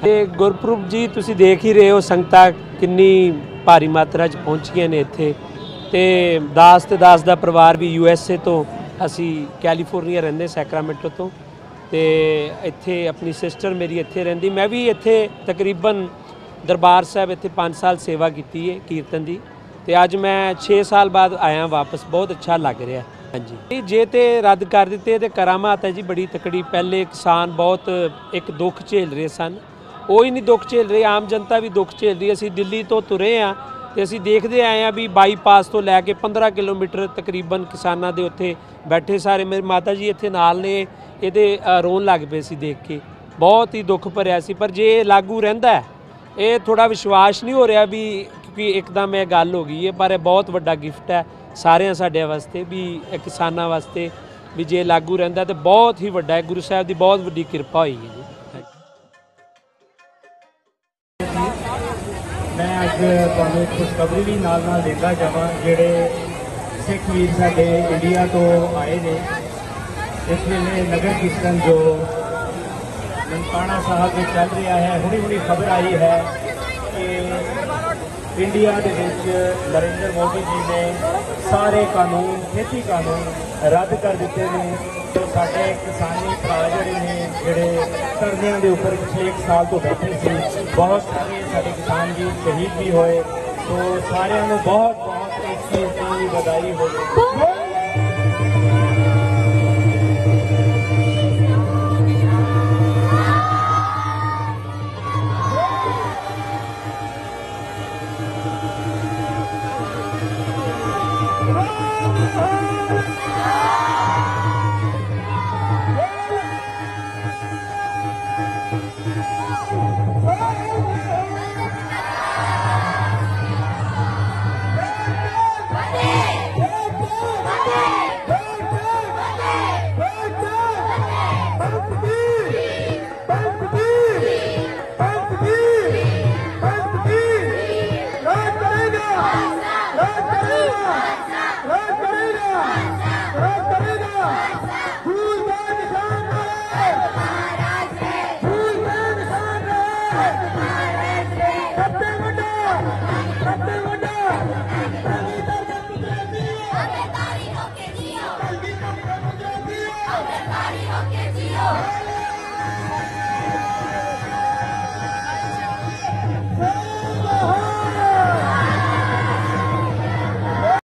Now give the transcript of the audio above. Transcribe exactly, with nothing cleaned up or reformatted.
गुरपुरब जी तुसी देख ही रहे हो संगतां किन्नी भारी मात्रा च पहुंचियां ने इत्थे ते दास ते दास दा परिवार भी यू एस ए तो असी कैलीफोर्निया रहिंदे सैक्रामेंटो तो ते इत्थे अपनी सिस्टर मेरी इत्थे रहिंदी मैं भी इत्थे तकरीबन दरबार साहब इत्थे पाँच साल सेवा की है कीर्तन की ते अज मैं छे साल बाद आया वापस बहुत अच्छा लग रहा है। हाँ जी जे तो रद्द कर दिते तो करामात है जी बड़ी तकड़ी। पहले किसान बहुत एक दुख झेल रहे सन वो ही नहीं दुख झेल रहे आम जनता भी दुख झेल रही। असी दिल्ली तो तुरे हाँ तो असी देखते आए हैं भी बाईपास तो लैके पंद्रह किलोमीटर तकरीबन किसानों के उत्थे बैठे सारे मेरी माता जी इत्थे नाल ने ये रोन लग पे सी देख के बहुत ही दुख भरिया सी। पर जे लागू रहिंदा है ये थोड़ा विश्वास नहीं हो रहा भी क्योंकि एकदम यह गल हो गई है पर बहुत वड्डा गिफ्ट है सारे साढ़े वास्ते भी किसानों वास्ते भी जे लागू रहिंदा तो बहुत ही वड्डा है। गुरु साहब की बहुत वड्डी किरपा हुई है जी। मैं अज तुहानूं खुशखबरी भी नाल नाल देंदा जावां जिहड़े सिख वीर साडे इंडिया तो आए ने इस वेले नगर कीर्तन जो ननकाना साहब में चल रहा है। हुणी हुणी खबर आई है कि इंडिया के विच नरेंद्र मोदी जी ने सारे कानून खेती कानून रद्द कर दिते हैं। तो साडे किसानी भरा जिहड़े ने जिहड़े धरनियां दे उपर पिछले एक साल तो बैठे सी बहुत सारे साडे किसान भी शहीद भी होए। तो सारिਆਂ ਨੂੰ बहुत बहुत इस चीज़ की बधाई हो। Okay,